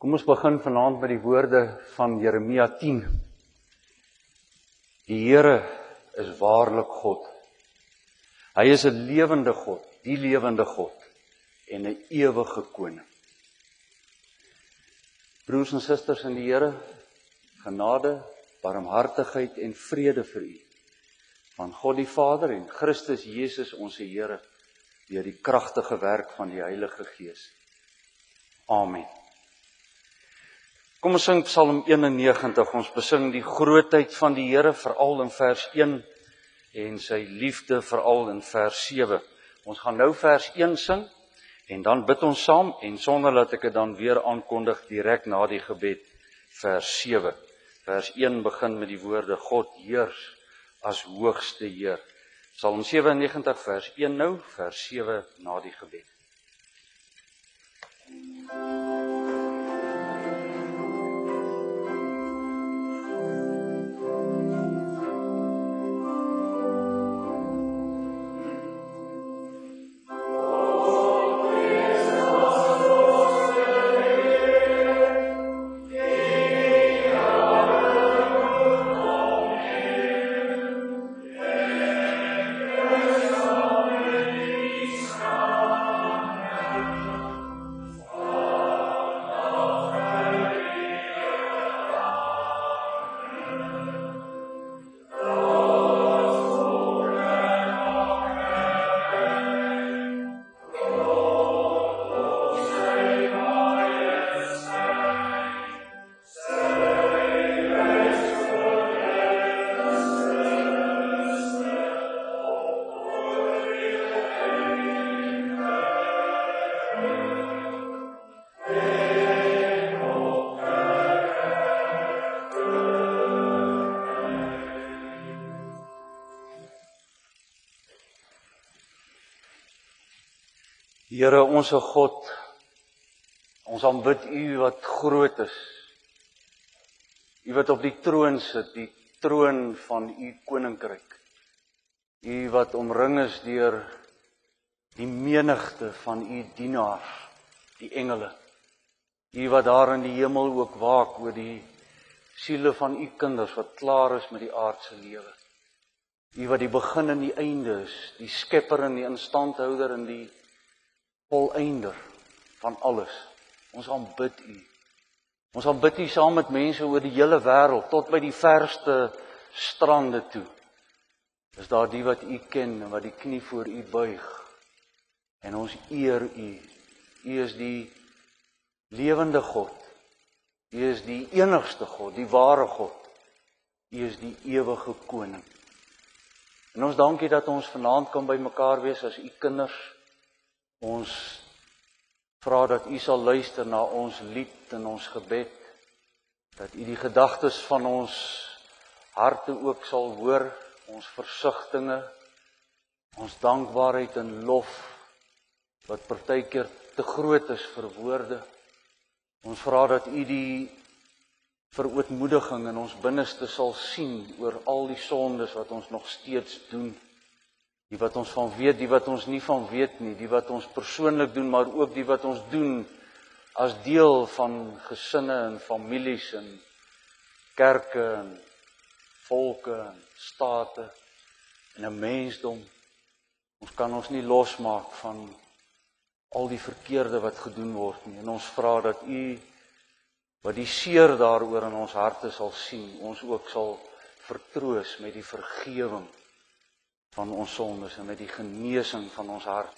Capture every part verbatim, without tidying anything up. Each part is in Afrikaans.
Kom ons begin vanaand met die woorde van Jeremia tien. Die Here is waarlik God. Hy is 'n lewende God, die lewende God en 'n ewige koning. Broers en susters in die Here, genade, barmhartigheid en vrede vir u van God die Vader en Christus Jesus ons Here deur die kragtige werk van die Heilige Gees. Amen. Kom ons sing Psalm eenennegentig, ons besing die grootheid van die Here, veral in vers een, en sy liefde veral in vers sewe. Ons gaan nou vers een sing, en dan bid ons saam, en sonder dat ek dit dan weer aankondig, direk na die gebed, vers sewe. Vers een begin met die woorde, God heers as hoogste Heer. Psalm sewennegentig, vers een nou, vers sewe na die gebed. Here, onse God, ons aanbid u wat groot is. U wat op die troon sit, die troon van u koninkryk. U wat omring is deur die menigte van u dienaars, die engele. U wat daar in die hemel ook waak oor die siele van u kinders wat klaar is met die aardse lewe. U wat die begin en die einde is, die skepper en die instandhouder en die voleinder van alles. Ons aanbid u. Ons aanbid u saam met mense oor die hele wêreld, tot by die verste strande toe. Is daar die wat u ken en wat die knie voor u buig. En ons eer u. U is die lewende God. U is die enigste God, die ware God. U is die ewige koning. En ons dankie dat ons vanaand kan by mekaar wees as u kinders. Ons vra dat u sal luister na ons lied en ons gebed, dat u die gedagtes van ons harte ook sal hoor, ons versigtinge, ons dankbaarheid en lof, wat partykeer te groot is vir woorde. Ons vra dat u die verootmoediging in ons binneste sal sien oor al die sondes wat ons nog steeds doen. Die wat ons van weet, die wat ons nie van weet nie, die wat ons persoonlik doen, maar ook die wat ons doen as deel van gesinne en families en kerke en volke en state en 'n mensdom. Ons kan ons nie losmaak van al die verkeerde wat gedoen word nie. En ons vra dat u, wat die seer daaroor in ons harte sal sien, ons ook sal vertroos met die vergewing van ons sondes en met die genesing van ons hart.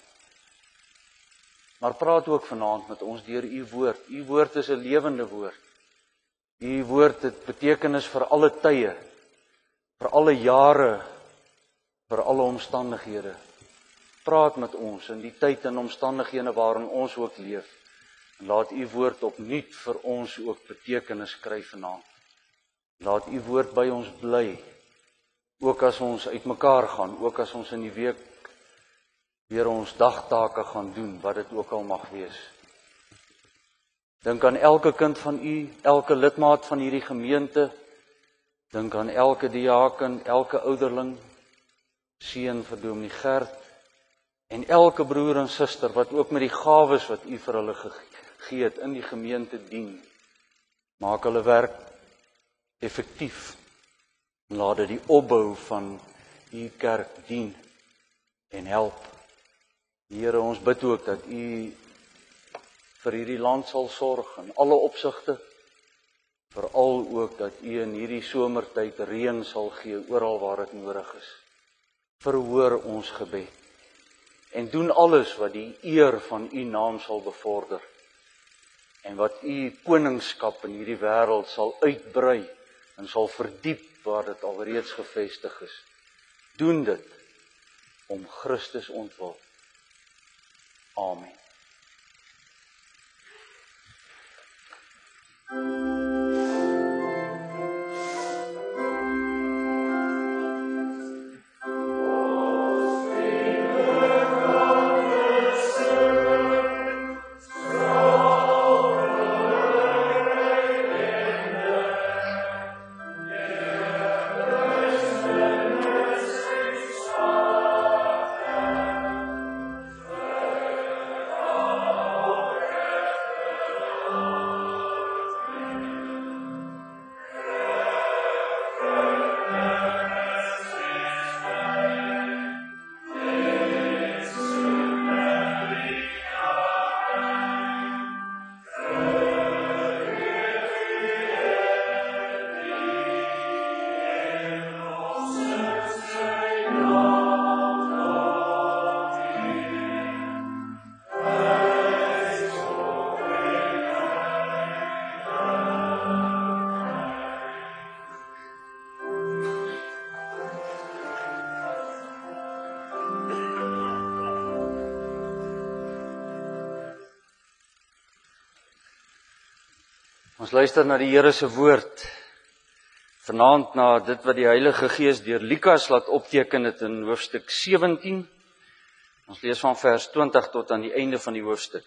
Maar praat ook vanaand met ons deur u woord. U woord is 'n lewende woord. U woord het betekenis vir alle tye, vir alle jare, vir alle omstandighede. Praat met ons in die tyd en omstandighede waarin ons ook leef. En laat u woord opnuut vir ons ook betekenis kry vanaand. Laat u woord by ons bly. Ook as ons uitmekaar gaan, ook as ons in die week weer ons dagtake gaan doen, wat dit ook al mag wees. Dink aan elke kind van u, elke lidmaat van hierdie gemeente. Dink aan elke diaken, elke ouderling, seun vir Dominee Gert, en elke broer en suster wat ook met die gawes wat u vir hulle gegee het in die gemeente dien. Maak hulle werk effektief. En laat dit die opbou van U kerk dien en help. Here, ons bid ook dat U vir hierdie land sal sorg in alle opsigte. Veral ook dat U in hierdie somertyd reën sal gee oral waar dit nodig is. Verhoor ons gebed en doen alles wat die eer van U naam sal bevorder en wat U koningskap in hierdie wêreld sal uitbrei en sal verdiep waar dit alreeds gevestig is. Doen dit om Christus ontwil. Amen. Ons luister na die Here se woord, vanaand na dit wat die Heilige Gees deur Lukas laat opteken het in hoofstuk sewentien. Ons lees van vers twintig tot aan die einde van die hoofstuk.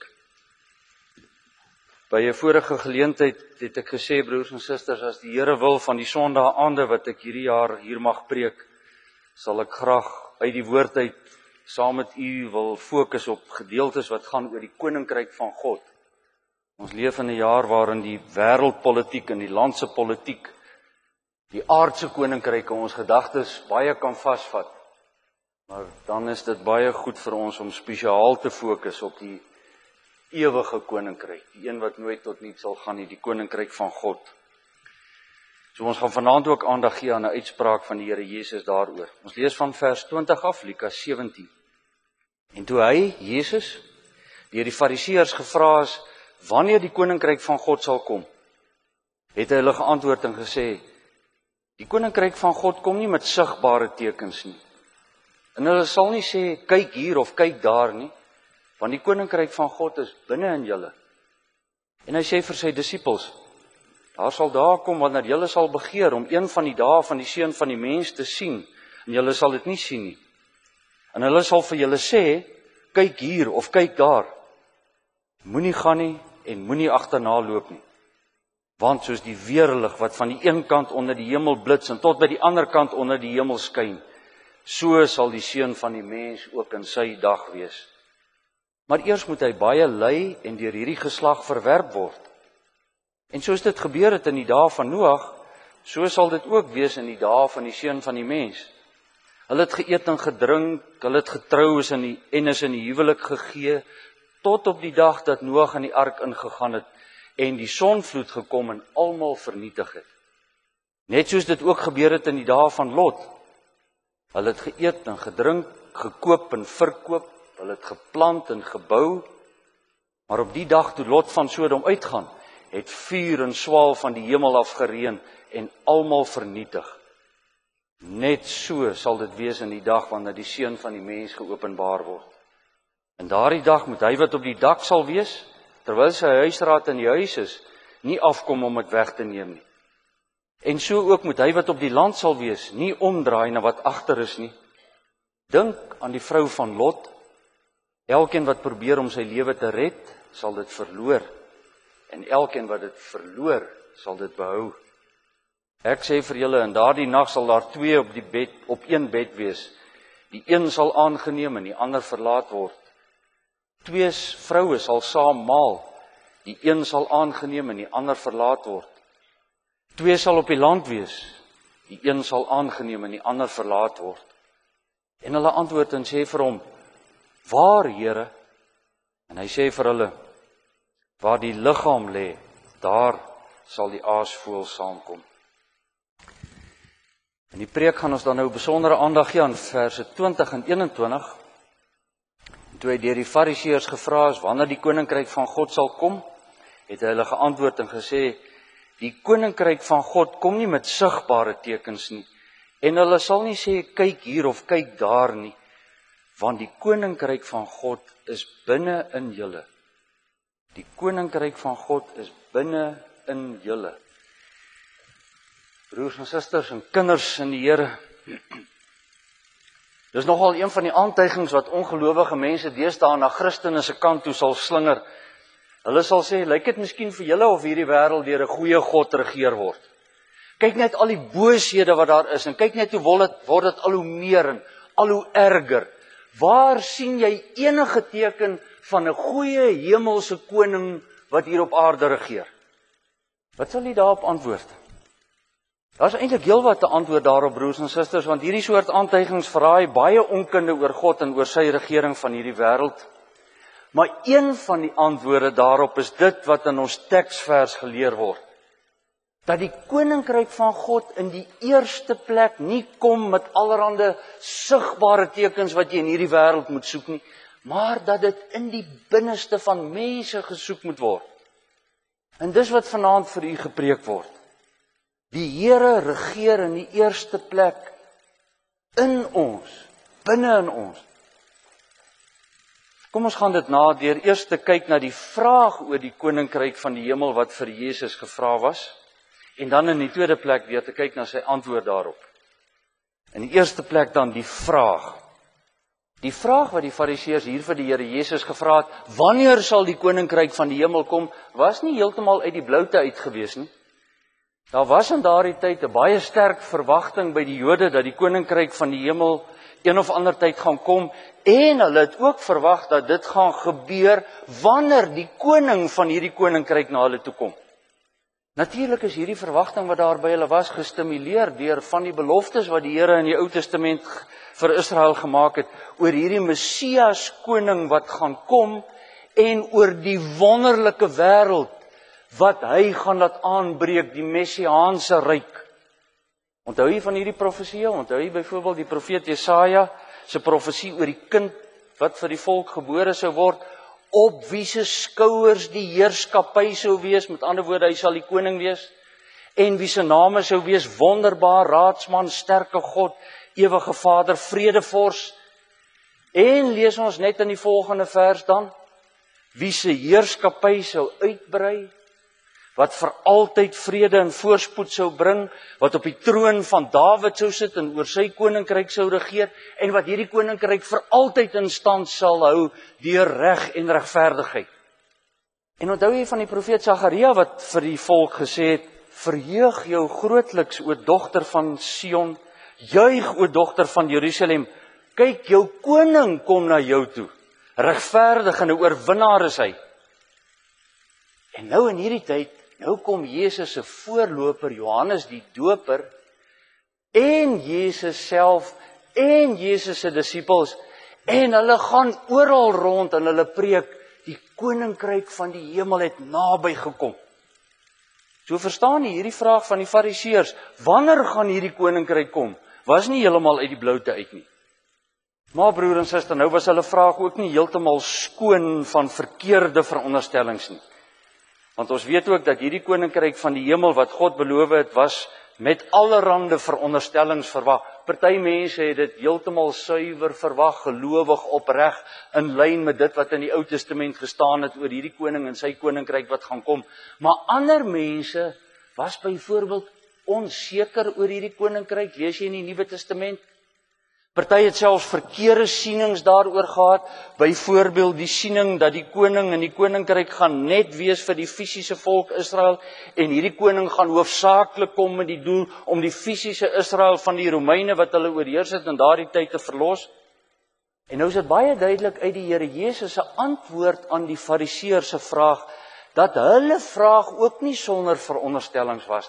By 'n vorige geleentheid het ek gesê, broers en susters, as die Here wil van die Sondae-aande wat ek hierdie jaar hier mag preek, sal ek graag uit die woord uit saam met u wil fokus op gedeeltes wat gaan oor die koninkryk van God. Ons leef in 'n jaar waarin die wêreldpolitiek en die landse politiek, die aardse koninkryke ons gedagtes baie kan vasvat. Maar dan is dit baie goed vir ons om spesiaal te fokus op die ewige koninkryk, die een wat nooit tot niet sal gaan nie, die koninkryk van God. So ons gaan vanaand ook aandag gee aan 'n uitspraak van die Here Jesus daaroor. Ons lees van vers twintig af, Lukas sewentien. En toe hy, Jesus, deur die Fariseërs gevra is, wanneer die koninkryk van God sal kom, het hy hulle geantwoord en gesê, die koninkryk van God kom nie met sigbare tekens nie. En hulle sal nie sê, kyk hier of kyk daar nie, want die koninkryk van God is binne in julle. En hy sê vir sy disippels, daar sal dae kom wanneer julle sal begeer om een van die dae van die seun van die mens te sien, en julle sal dit nie sien nie. En hulle sal vir julle sê, kyk hier of kyk daar. Moenie gaan nie en moenie agterna loop nie. Want soos die weerlig wat van die een kant onder die hemel blits en tot by die ander kant onder die hemel skyn, so sal die seun van die mens ook in sy dag wees. Maar eers moet hy baie ly en deur hierdie geslag verwerp word. En soos dit gebeur het in die dae van Noag, so sal dit ook wees in die dae van die seun van die mens. Hulle het geëet en gedrink, hulle het getrou is in die, en is in die huwelik gegee, tot op die dag dat Noag in die ark ingegaan het, en die sonvloed gekom en almal vernietig het. Net soos dit ook gebeur het in die dae van Lot. Hulle het geëet en gedrink, gekoop en verkoop, hulle het geplant en gebou, maar op die dag toe Lot van Sodom uitgaan, het vuur en swaal van die hemel af gereën en almal vernietig. Net so sal dit wees in die dag wanneer die seun van die mens geopenbaar word. En daardie dag moet hy wat op die dak sal wees, terwyl sy huisraad in die huis is, nie afkom om dit weg te neem nie. En so ook moet hy wat op die land sal wees, nie omdraai na wat agter is nie. Dink aan die vrou van Lot. Elkeen wat probeer om sy lewe te red, sal dit verloor. En elkeen wat dit verloor, sal dit behou. Ek sê vir julle, in daardie nag sal daar twee op die bed, op een bed wees. Die een sal aangeneem en die ander verlaat word. Twee vroue sal saam maal. Die een sal aangeneem en die ander verlaat word. Twee sal op die land wees, die een sal aangeneem en die ander verlaat word. En hulle antwoord en sê vir hom, waar, Here? En hy sê vir hulle, waar die liggaam lê, daar sal die aasvoël saamkom. In die preek gaan ons dan nou besondere aandag gee aan verse twintig en eenentwintig. En toe hy deur die fariseërs gevra is, wanneer die koninkryk van God sal kom, het hy hulle geantwoord en gesê, die koninkryk van God kom nie met sigbare tekens nie, en hulle sal nie sê, kyk hier of kyk daar nie, want die koninkryk van God is binne in julle. Die koninkryk van God is binne in julle. Broers en susters en kinders in die Here, dis nogal een van die aantuigings wat ongelowige mense deesdae na Christene se kant toe sal slinger. Hulle sal sê, lyk dit miskien vir julle of hierdie wêreld deur 'n goeie God regeer word. Kyk net al die booshede wat daar is, en kyk net hoe word dit, word dit al hoe meer en al hoe erger. Waar sien jy enige teken van 'n goeie hemelse koning wat hier op aarde regeer? Wat sal jy daarop antwoord? Daar is eintlik heel wat te antwoord daarop, broers en susters, want hierdie soort aantuigings verraai baie onkunde oor God en oor sy regering van hierdie wêreld. Maar een van die antwoorde daarop is dit wat in ons teksvers geleer word. Dat die koninkryk van God in die eerste plek nie kom met allerhande sigbare tekens wat jy in hierdie wêreld moet soek nie, maar dat dit in die binneste van mense gesoek moet word. En dis wat vanaand vir u gepreek word. Die Here regeer in die eerste plek in ons, binne in ons. Kom ons gaan dit na deur eers te kyk na die vraag oor die koninkryk van die hemel wat vir Jesus gevra was, en dan in die tweede plek weer te kyk na sy antwoord daarop. In die eerste plek dan die vraag. Die vraag wat die fariseërs hier vir die Here Jesus gevra het, wanneer sal die koninkryk van die hemel kom, was nie heeltemal uit die bloute uit gewees nie. Daar was in daardie tyd 'n baie sterk verwagting by die Jode dat die koninkryk van die hemel een of ander tyd gaan kom, en hulle het ook verwag dat dit gaan gebeur wanneer die koning van hierdie koninkryk na hulle toe kom. Natuurlik is hierdie verwagting wat daar by hulle was gestimuleer deur van die beloftes wat die Here in die Ou Testament vir Israel gemaak het oor hierdie Messias koning wat gaan kom en oor die wonderlike wêreld wat hy gaan laat aanbreek, die messiaanse ryk. Onthou jy van hierdie profeseë? Onthou jy byvoorbeeld die profeet Jesaja se profesie oor die kind wat vir die volk gebore sou word, op wie se skouers die heerskappy sou wees, met ander woorde, hy sal die koning wees, en wie se name sou wees, wonderbaar, raadsman, sterke God, ewige Vader, vredevors. En lees ons net in die volgende vers dan, wie se heerskappy sou uitbrei, wat vir altyd vrede en voorspoed sou bring, wat op die troon van Dawid sou sit en oor sy koninkryk sou regeer, en wat hierdie koninkryk vir altyd in stand sal hou deur reg en regverdigheid. En onthou jy van die profeet Sagaria wat vir die volk gesê het, verheug jou grootliks, o dogter van Sion, juig, o dogter van Jerusalem, kyk, jou koning kom na jou toe, regverdig en 'n oorwinnaar is hy. En nou in hierdie tyd, nou kom Jesus se voorloper, Johannes die Doper, en Jesus self, en Jesus se disippels, en hulle gaan oral rond en hulle preek, die koninkryk van die hemel het naby gekom. So verstaan jy hierdie vraag van die fariseërs, wanneer gaan hierdie koninkryk kom, was nie heeltemal uit die bloute uit nie. Maar broer en suster, nou was hulle vraag ook nie heeltemal skoon van verkeerde veronderstellings nie. Want ons weet ook dat hierdie koninkryk van die hemel wat God beloof het, was met allerhande veronderstellings verwag. Party mense het dit heeltemal suiwer verwag, gelowig, opreg, in lyn met dit wat in die Ou Testament gestaan het oor hierdie koning en sy koninkryk wat gaan kom. Maar ander mense was byvoorbeeld onseker oor hierdie koninkryk, lees jy in die Nuwe Testament. Party het selfs verkeerde sienings daaroor gehad, byvoorbeeld die siening dat die koning en die koninkryk gaan net wees vir die fisiese volk Israel, en hierdie koning gaan hoofsaaklik kom met die doel om die fisiese Israel van die Romeine wat hulle oorheers het in daardie tyd te verlos. En nou is dit baie duidelik uit die Here Jesus se antwoord aan die fariseërs se vraag, dat hulle vraag ook nie sonder veronderstellings was nie.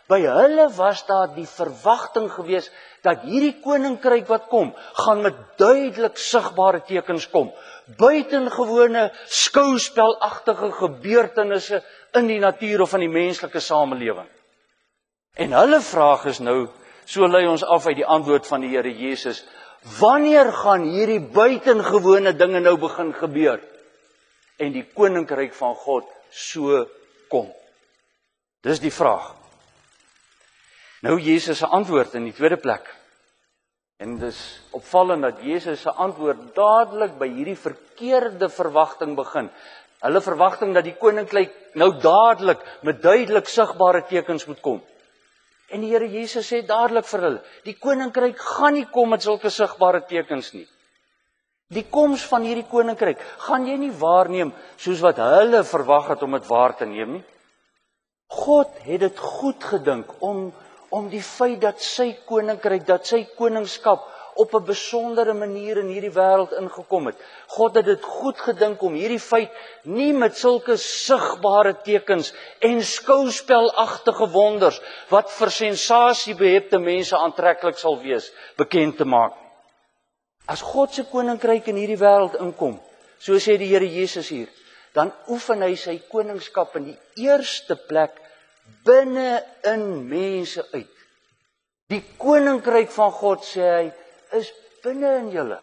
By hulle was daar die verwagting gewees dat hierdie koninkryk wat kom, gaan met duidelik sigbare tekens kom. Buitengewone skouspelagtige gebeurtenisse in die natuur of in die menslike samelewing. En hulle vraag is nou, so lei ons af uit die antwoord van die Here Jesus, wanneer gaan hierdie buitengewone dinge nou begin gebeur? En die koninkryk van God so kom. Dis die vraag. Nou Jesus se antwoord in die tweede plek. En dis opvallend dat Jesus se antwoord dadelik by hierdie verkeerde verwagting begin. Hulle verwagting dat die koninkryk nou dadelik met duidelik sigbare tekens moet kom. En die Here Jesus sê dadelik vir hulle, die koninkryk gaan nie kom met sulke sigbare tekens nie. Die koms van hierdie koninkryk gaan jy nie waarneem soos wat hulle verwag het om dit waar te neem nie. God het dit goed gedink om om die feit dat sy koninkryk, dat sy koningskap op 'n besondere manier in hierdie wêreld ingekom het. God het dit goed gedink om hierdie feit nie met sulke sigbare tekens en skouspelagtige wonders wat vir sensasiebehepte mense aantreklik sal wees, bekend te maak. As God se koninkryk in hierdie wêreld inkom, so sê die Here Jesus hier, dan oefen hy sy koningskap in die eerste plek binne in mense uit. Die koninkryk van God, sê hy, is binne in julle.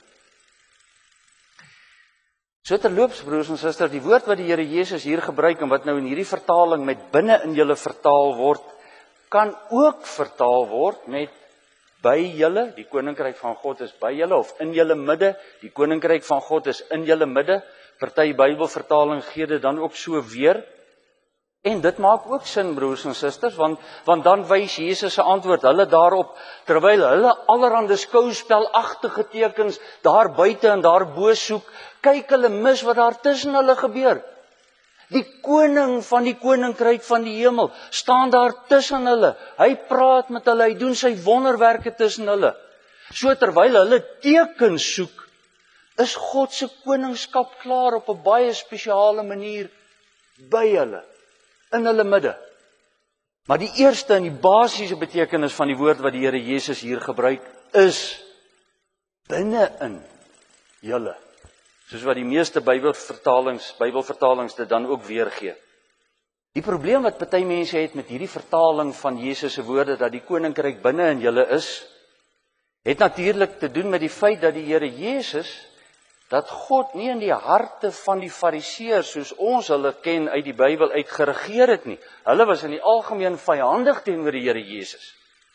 So terloops, broers en susters, die woord wat die Here Jesus hier gebruik en wat nou in hierdie vertaling met binne in julle vertaal word, kan ook vertaal word met by julle, die koninkryk van God is by julle, of in julle midde, die koninkryk van God is in julle midde. Party Bybelvertalings gee dit dan ook so weer. En dit maak ook sin, broers en susters, want, want dan wys Jesus se antwoord hulle daarop, terwyl hulle allerhande skouspelagtige tekens daar buite en daar bo soek, kyk hulle mis wat daar tussen hulle gebeur. Die koning van die koninkryk van die hemel staan daar tussen hulle. Hy praat met hulle, hy doen sy wonderwerke tussen hulle. So terwyl hulle tekens soek, is God se koningskap klaar op 'n baie spesiale manier by hulle, in hulle midde. Maar die eerste en die basiese betekenis van die woord wat die Here Jesus hier gebruik, is binne in julle. Soos wat die meeste Bybelvertalings, Bybelvertalings dit dan ook weergee. Die probleem wat party mense het met hierdie vertaling van Jesus se woorde, dat die koninkryk binne in julle is, het natuurlik te doen met die feit dat die Here Jesus, dat God nie in die harte van die fariseërs, soos ons hulle ken uit die Bybel uit, geregeer het nie. Hulle was in die algemeen vyandig teenoor die Here Jesus.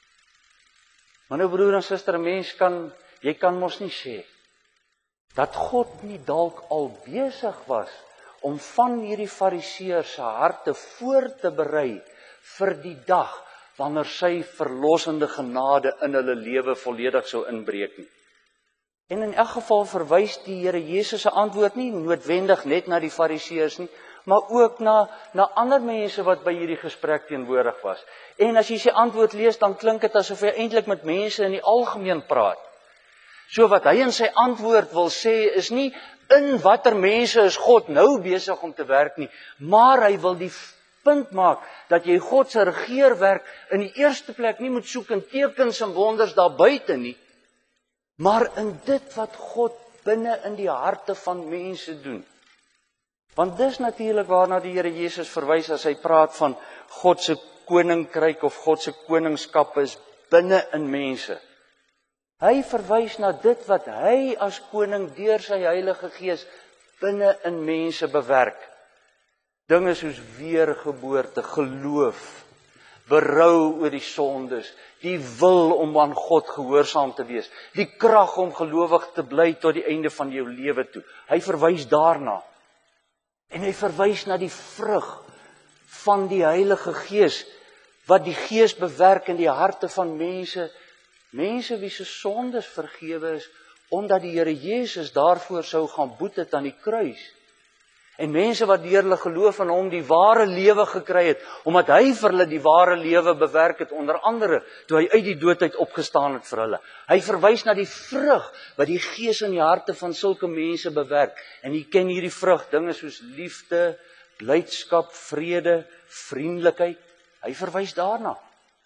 Maar nou broer en suster, 'n mens kan, jy kan mos nie sê, dat God nie dalk al besig was om van hierdie fariseërs se harte voor te berei vir die dag wanneer sy verlossende genade in hulle lewe volledig sou inbreek nie. En in elk geval verwys die Here Jesus se antwoord nie noodwendig net na die fariseërs nie, maar ook na, na ander mense wat by hierdie gesprek teenwoordig was. En as jy sy antwoord lees, dan klink dit asof hy eintlik met mense in die algemeen praat. So wat hy in sy antwoord wil sê, is nie in watter mense is God nou besig om te werk nie, maar hy wil die punt maak, dat jy God se regeerwerk in die eerste plek nie moet soek in tekens en wonders daar buite nie, maar in dit wat God binne in die harte van mense doen. Want dis natuurlik waarna die Here Jesus verwys as hy praat van God se koninkryk of God se koningskap is binne in mense. Hy verwys na dit wat hy as koning deur sy Heilige Gees binne in mense bewerk. Dinge soos weergeboorte, geloof, berou oor die sondes, die wil om aan God gehoorsaam te wees, die krag om gelowig te bly tot die einde van jou lewe toe. Hy verwys daarna. En hy verwys na die vrug van die Heilige Gees, wat die Gees bewerk in die harte van mense, mense wie se sondes vergewe is, omdat die Here Jesus daarvoor sou gaan boet het aan die kruis. En mense wat deur hulle geloof in hom die ware lewe gekry het, omdat hy vir hulle die ware lewe bewerk het, onder andere, toe hy uit die dood uit opgestaan het vir hulle. Hy verwys na die vrug, wat die Gees in die harte van sulke mense bewerk. En jy ken hierdie vrug, dinge soos liefde, blydskap, vrede, vriendelikheid. Hy verwys daarna.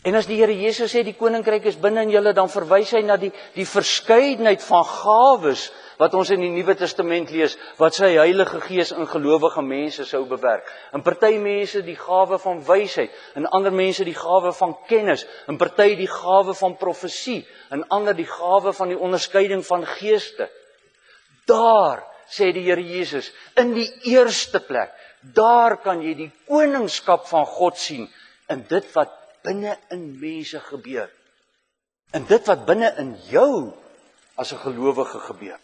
En as die Here Jesus sê die koninkryk is binne in julle, dan verwys hy na die, die verskeidenheid van gawes wat ons in die Nuwe Testament lees, wat sy Heilige Gees in gelowige mense sou bewerk. En party mense die gawe van wysheid, en ander mense die gawe van kennis, en party die gawe van profesie, en ander die gawe van die onderskeiding van geeste. Daar, sê die Here Jesus, in die eerste plek, daar kan jy die koningskap van God sien, in dit wat binne in mense gebeur. En dit wat binne in jou as 'n gelowige gebeur.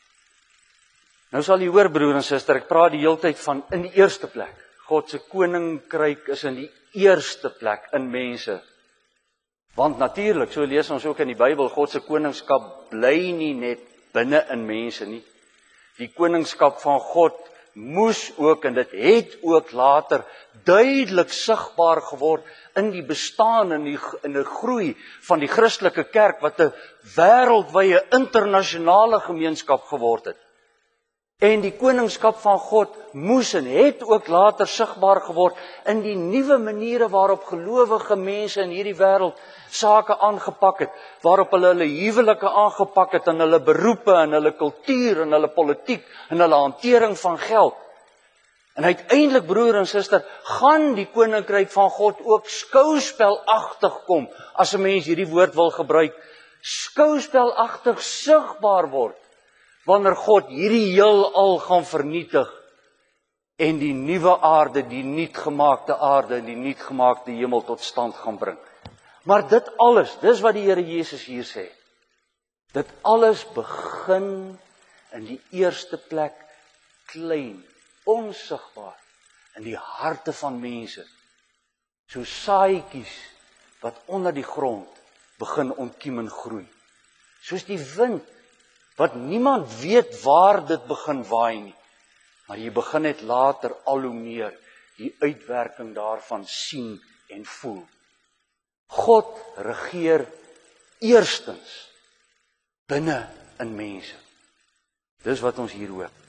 Nou sal jy hoor, broer en suster, ek praat die hele tyd van in die eerste plek. God se koninkryk is in die eerste plek in mense. Want natuurlik, so lees ons ook in die Bybel, God se koningskap bly nie net binne in mense nie. Die koningskap van God moes ook, en dit het ook later duidelik sigbaar geword in die bestaan en die, in die groei van die Christelike kerk, wat 'n wêreldwye internasionale gemeenskap geword het. En die koningskap van God moes en het ook later sigbaar geword in die nuwe maniere waarop gelowige mense in hierdie wêreld sake aangepak het, waarop hulle hulle huwelike aangepak het, en hulle beroepe, en hulle kultuur, en hulle politiek, en hulle hantering van geld. En uiteindelik, broer en suster, gaan die koninkryk van God ook skouspelagtig kom, as 'n mens hierdie woord wil gebruik, skouspelagtig sigbaar word, wanneer God hierdie heelal gaan vernietig, en die nuwe aarde, die nuutgemaakte aarde, die nuutgemaakte hemel tot stand gaan bring. Maar dit alles, dis wat die Here Jesus hier sê, dit alles begin in die eerste plek klein, onsigbaar, in die harte van mense, so saadjies wat onder die grond begin ontkiem en groei. Soos die wind, wat niemand weet waar dit begin waai nie, maar jy begin net later al hoe meer die uitwerking daarvan sien en voel. God regeer eerstens binne in mense. Dis wat ons hier hoor.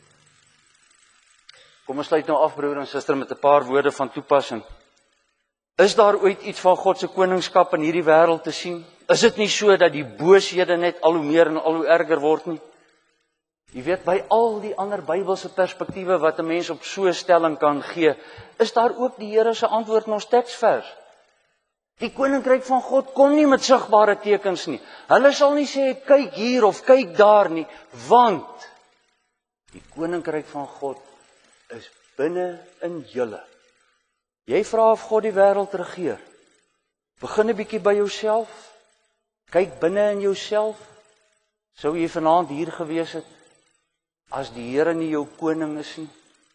Kom ons sluit nou af, broer en suster, met 'n paar woorde van toepassing. Is daar ooit iets van God se koningskap in hierdie wêreld te sien? Is dit nie so dat die booshede net al hoe meer en al hoe erger word nie? Jy weet, by al die ander Bybelse perspektiewe wat 'n mens op so 'n stelling kan gee, is daar ook die Here se antwoord in ons teksvers. Die koninkryk van God kom nie met sigbare tekens nie. Hulle sal nie sê, kyk hier of kyk daar nie, want die koninkryk van God is binne in julle. Jy vra of God die wêreld regeer. Begin 'n bietjie by jouself. Kyk binne in jouself. Sou jy vanaand hier gewees het as die Here nie jou koning is nie?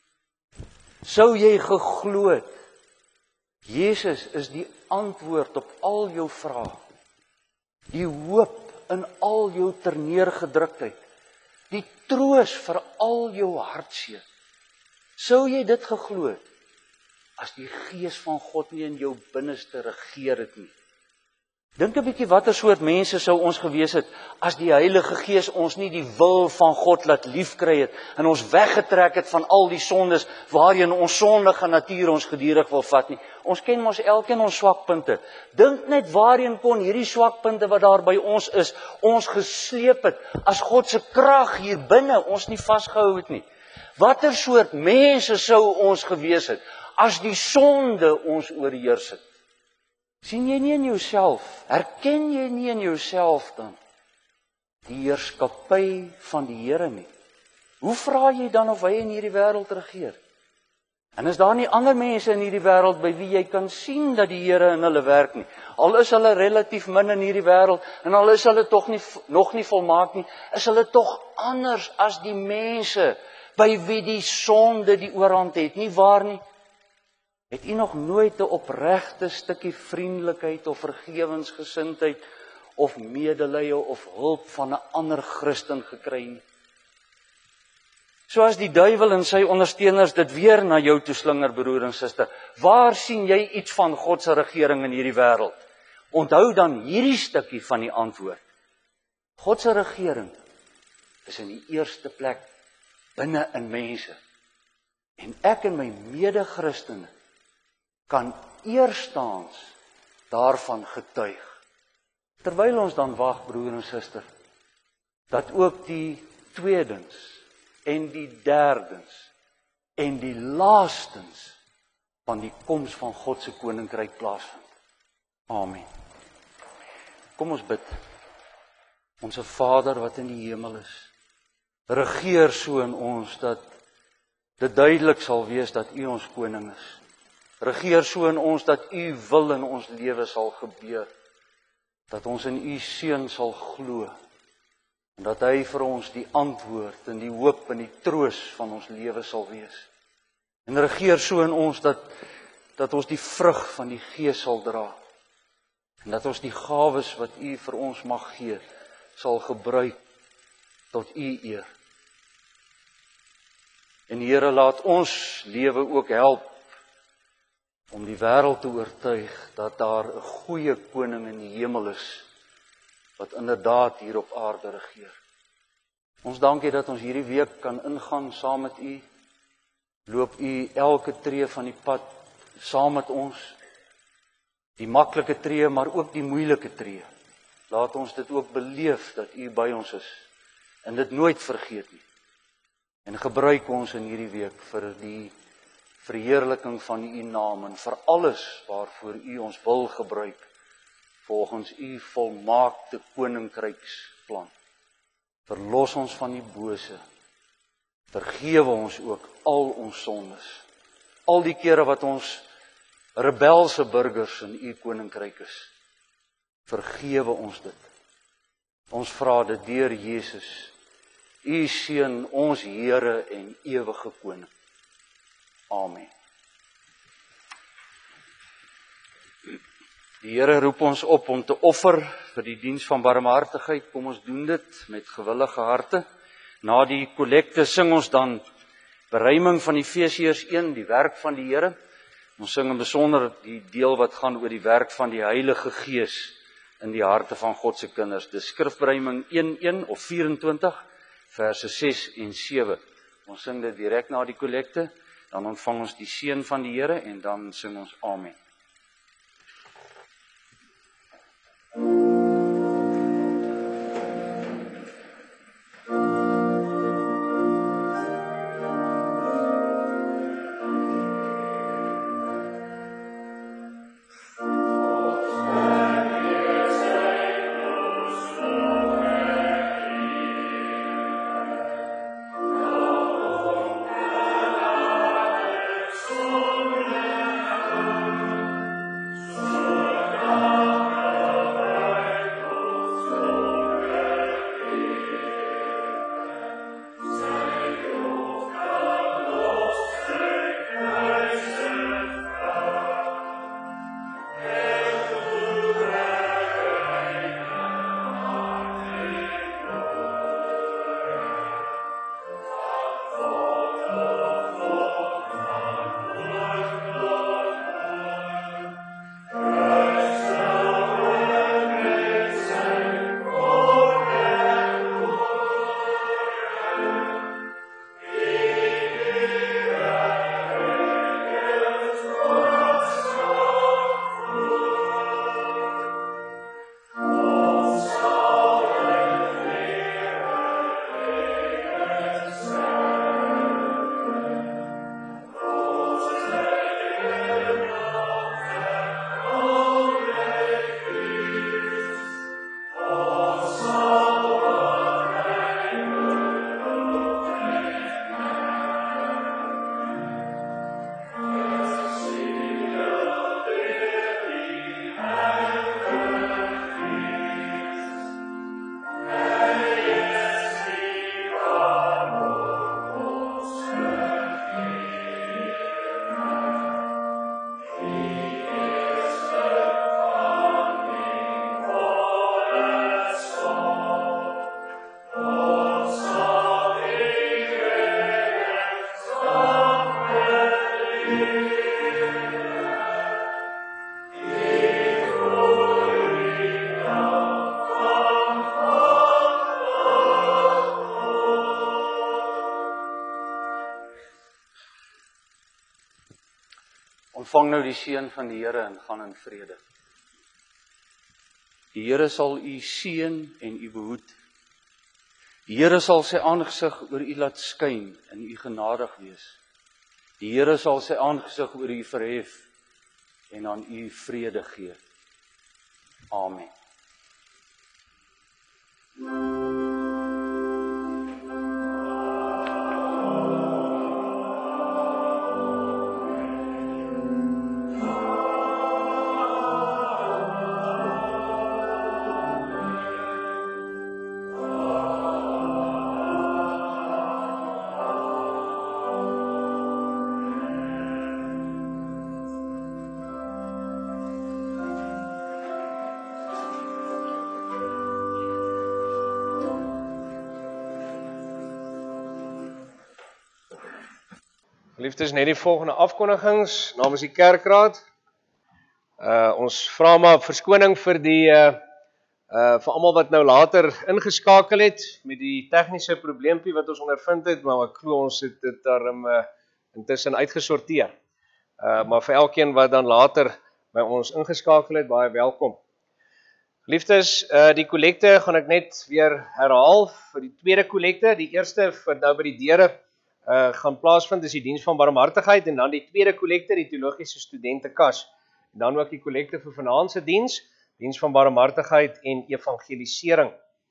Sou jy geglo het Jesus is die antwoord op al jou vrae, die hoop in al jou terneergedruktheid, die troos vir al jou hartseer? Sou jy dit geglo het as die Gees van God nie in jou binneste regeer het nie? Dink 'n bietjie watter soort mense sou ons gewees het as die Heilige Gees ons nie die wil van God laat liefkry het en ons weggetrek het van al die sondes waarheen ons sondige natuur ons gedurig wil vat nie. Ons ken mos elkeen ons swakpunte. Dink net waarheen kon hierdie swakpunte wat daar by ons is, ons gesleep het as God se krag hier binne ons nie vasgehou het nie. Watter soort mense sou ons gewees het as die sonde ons oorheers het? Sien jy nie in jouself, herken jy nie in jouself dan die heerskappy van die Here nie? Hoe vra jy dan of hy in hierdie wêreld regeer? En is daar nie ander mense in hierdie wêreld by wie jy kan sien dat die Here in hulle werk nie? Al is hulle relatief min in hierdie wêreld en al is hulle tog nie nog nie volmaak nie, is hulle tog anders as die mense by wie die sonde die oorhand het, nie waar nie? Het u nog nooit 'n opregte stukkie vriendelikheid of vergewensgesindheid of medelee of hulp van 'n ander Christen gekry nie? Soos die duiwel en sy ondersteuners dit weer na jou toe slinger, broer en suster, waar sien jy iets van God se regering in hierdie wêreld? Onthou dan hierdie stukkie van die antwoord. God se regering is in die eerste plek binne in mense. En ek en my mede-Christene kan eerstens daarvan getuig. Terwyl ons dan wag, broer en suster, dat ook die tweedens en die derdens en die laastens van die koms van God se koninkryk plaasvind. Amen. Kom ons bid. Onse Vader wat in die hemel is, regeer so in ons dat dit duidelik sal wees dat U ons koning is. Regeer so in ons dat U wil in ons lewe sal gebeur. Dat ons in U Seun sal glo. En dat Hy vir ons die antwoord en die hoop en die troos van ons lewe sal wees. En regeer so in ons dat, dat ons die vrug van die Gees sal dra. En dat ons die gawes wat U vir ons mag gee, sal gebruik tot U eer. En Here, laat ons lewe ook help om die wêreld te oortuig dat daar 'n goeie koning in die hemel is, wat inderdaad hier op aarde regeer. Ons dankie dat ons hierdie week kan ingaan saam met U. Loop U elke tree van die pad saam met ons. Die maklike tree, maar ook die moeilike tree. Laat ons dit ook beleef dat U by ons is en dit nooit vergeet nie. En gebruik ons in hierdie week vir die verheerliking van U naam en vir alles waarvoor U ons wil gebruik volgens U volmaakte koninkryksplan. Verlos ons van die bose. Vergewe ons ook al ons sondes. Al die kere wat ons rebelse burgers in U koninkryk is. Vergewe ons dit. Ons vra dit deur Jesus, U Seun, ons Here en ewige koning. Amen. Die Here roep ons op om te offer vir die diens van barmhartigheid. Kom ons doen dit met gewillige harte. Na die kollekte sing ons dan beruiming van Efesiërs een, die werk van die Here. Ons sing in besonder die deel wat gaan oor die werk van die Heilige Gees in die harte van God se kinders. Dis skrifberuiming een een of vyf-en-twintig, verse ses en sewe. Ons sing dit direk na die kollekte, dan ontvang ons die seën van die Here en dan sing ons amen. Ontvang nou die seën van die Here en gaan in vrede. Die Here sal u seën en u behoed. Die Here sal sy aangesig oor u laat skyn en u genadig wees. Die Here sal sy aangesig oor u verhef en aan u vrede gee. Amen. Liefdes, net die volgende afkondigings namens die kerkraad. Uh, ons vra maar verskoning vir die uh, uh, vir almal wat nou later ingeskakel het met die tegniese probleempie wat ons ondervind het, maar ek glo ons het dit daarom uh, intussen uitgesorteer. Uh, maar vir elkeen wat dan later by ons ingeskakel het, baie welkom. Liefdes, uh, die kollekte gaan ek net weer herhaal vir die tweede kollekte. Die eerste vir nou by die deure Uh, gaan plaasvind is die diens van barmhartigheid en dan die tweede kollekte, die teologiese studentekas. En dan ook die kollekte vir vanaand se diens, diens van barmhartigheid en evangelisering.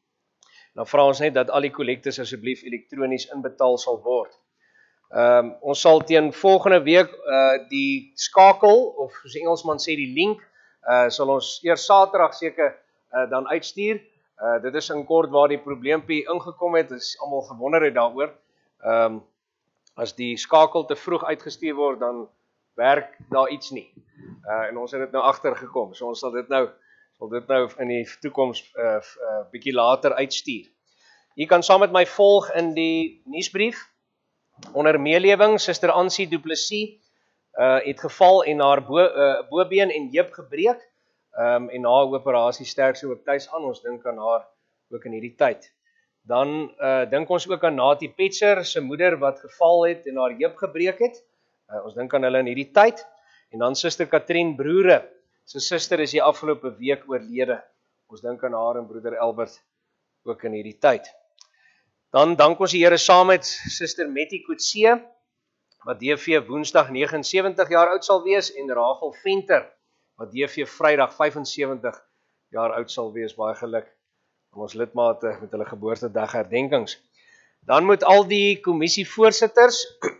Dan vra ons net dat al die kollektes asseblief elektronies inbetaal sal word. Um, ons sal teen volgende week uh, die skakel, of soos die Engelsman sê die link, uh, sal ons eers Saterdag seker uh, dan uitstuur. Uh, dit is in kort waar die probleempie ingekom het, is almal gewonder het daaroor. Um, As die skakel te vroeg uitgestuur word, dan werk daar iets nie. Uh, en ons het dit nou agtergekom. So ons sal dit nou, sal dit nou in die toekoms uh, uh, bietjie later uitstuur. Jy kan saam met my volg in die nuusbrief. Onder meelewing, Suster Ansie Du Plessis uh, het geval en haar bo, uh, bobeen en heup gebreek. Um, en haar operasie sterk sy ook tuis aan. Ons dink aan haar ook in hierdie tyd. Dan uh, dink ons ook aan Natie Petser, sy moeder wat geval het en haar heup gebreek het. Uh, ons dink aan hulle in hierdie tyd. En dan Suster Katrien Broere, sy suster is die afgelope week oorlede. Ons dink aan haar en broeder Albert ook in hierdie tyd. Dan dank ons die Here saam met Suster Mettie Coetzee, wat D V Woensdag negenensewentig jaar oud sal wees, en Rachel Venter, wat D V Vrydag vyfensewentig jaar oud sal wees. Baie geluk aan ons lidmate met hulle geboortedag herdenkings. Dan moet al die kommissievoorsitters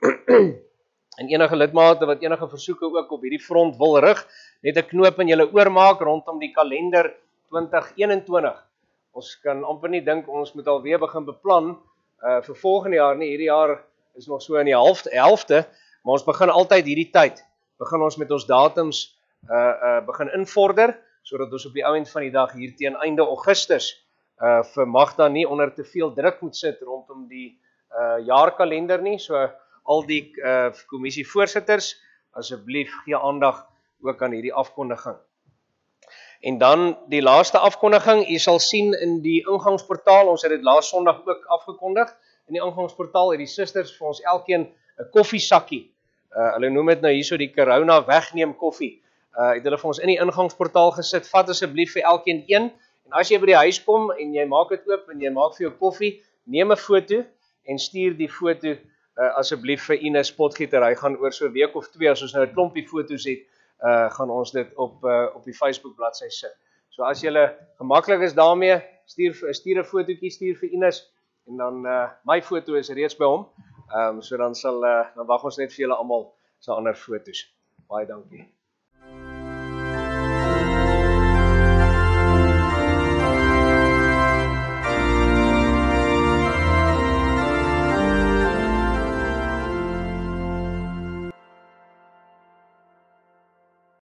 en enige lidmate wat enige versoeke ook op hierdie front wil rig, net 'n knoop in julle oor maak rondom die kalender twintig eenentwintig. Ons kan amper nie dink ons moet alweer begin beplan uh, vir volgende jaar nie. Hierdie jaar is nog so in die helfte, helfte, maar ons begin altyd hierdie tyd. Begin ons met ons datums uh, uh, begin invorder, sodat ons op die ouend van die dag hier teen einde Augustus Uh, vir Magda nie onder te veel druk moet sit rondom die uh, jaarkalender nie. So al die uh, kommissievoorsitters, asseblief gee aandag ook aan hierdie afkondiging. En dan die laaste afkondiging, jy sal sien in die ingangsportaal, ons het dit laas Sondag ook afgekondig, in die ingangsportaal het die susters vir ons elkeen 'n koffiesakkie. Uh, hulle noem dit nou hierso die corona wegneem koffie. Uh, het hulle vir ons in die ingangsportaal gesit, vat asseblief vir elkeen een. En as jy by die huis kom en jy maak dit oop en jy maak vir jou koffie, neem 'n foto en stuur die foto uh, asseblief vir Ines Potgieter. Hy gaan oor so 'n week of twee, as ons nou 'n klompie foto's het, uh, gaan ons dit op uh, op die Facebook bladsy sit. So as jy gemaklik is daarmee, stuur stuur 'n fotootjie, stuur vir Ines en dan uh, my foto is reeds by hom. Ehm um, so dan sal uh, dan wag ons net vir julle almal se ander foto's. Baie dankie.